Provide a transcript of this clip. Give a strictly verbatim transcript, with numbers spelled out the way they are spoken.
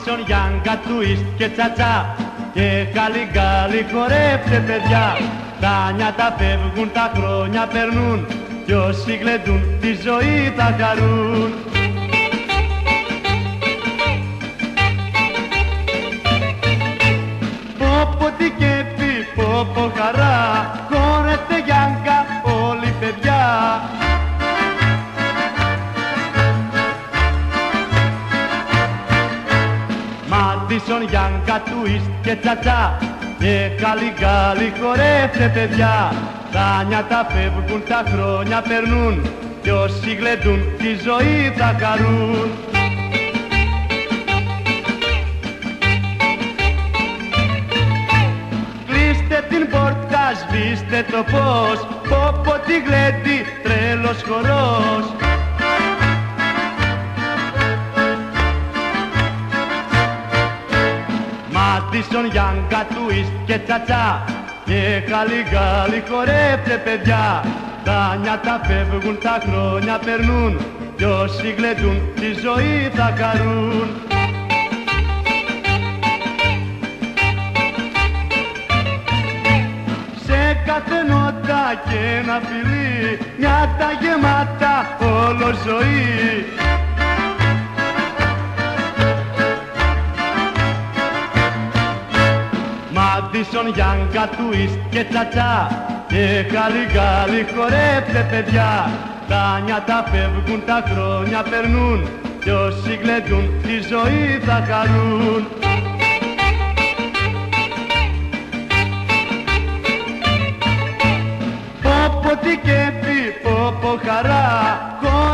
Μάντισον, Γιάνγκα, Τουίστ και Τσατσά και καλυγκάλι χορεύτε παιδιά. Τα νιάτα φεύγουν, τα χρόνια περνούν κι όσοι γλεντούν τη ζωή θα χαρούν. Πόπο τι κέφι, πόπο χαρά, χορεύτε Γιάνγκα όλοι παιδιά. Μάντισον, Γιάνγκα, Τουίστ και Τσατσά και καλυγκάλι χορεύτε παιδιά. Τα νιάτα φεύγουν, τα χρόνια περνούν κι όσοι γλεντούν τη ζωή θα χαρούν. Κλείστε την πόρτα, σβήστε το φως, πόπο τη γλέντι, τρέλος χορός. Μάντισον, Γιάνγκα, Τουίστ και Τσατσά και καλυγκάλι χορεύτε παιδιά. Τα νιάτα φεύγουν, τα χρόνια περνούν κι όσοι γλεντούν τη ζωή θα χαρούν. Σε κάθε νότα και ένα φιλί, νιάτα γεμάτα όλο ζωή. Μάντισον, Γιάνγκα, Τουίστ και Τσατσά και καλυγκάλι χορεύτε παιδιά. Τα νιάτα φεύγουν, τα χρόνια περνούν κι όσοι γλεντούν τη ζωή θα χαρούν. Πόπο τι κέφι, πόπο χαρά,